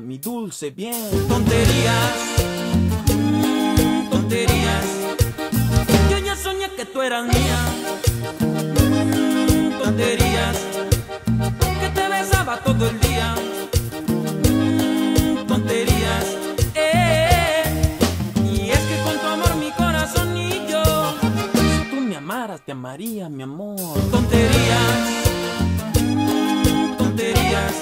mi dulce bien. Tonterías, tonterías. Yo ya soñé que tú eras mía. Tonterías, que te besaba todo el día. Tonterías, y es que con tu amor mi corazón y yo. Si tú me amaras, te amaría, mi amor. Tonterías, tonterías.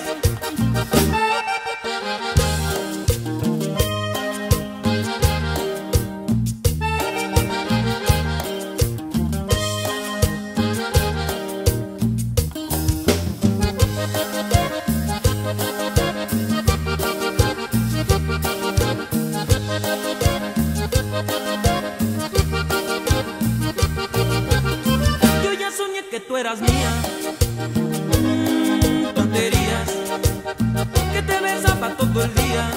Yo ya soñé que tú eras mía. Tonterías, que te besaba todo el día.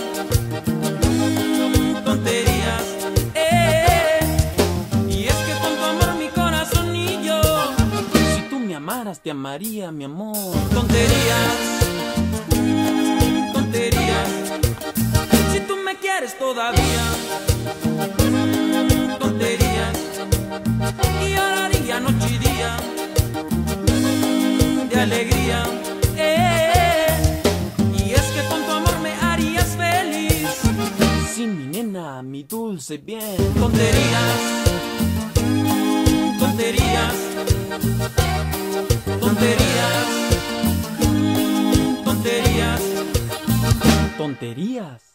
Tonterías, y es que con tu amor mi corazón y yo. Si tú me amaras, te amaría, mi amor. Tonterías, tonterías. Si tú me quieres todavía. Tonterías, y oraría noche y día de alegría. Y es que con tu amor me harías feliz. Sí, mi nena, mi dulce bien. Tonterías, tonterías, tonterías, tonterías. Tonterías.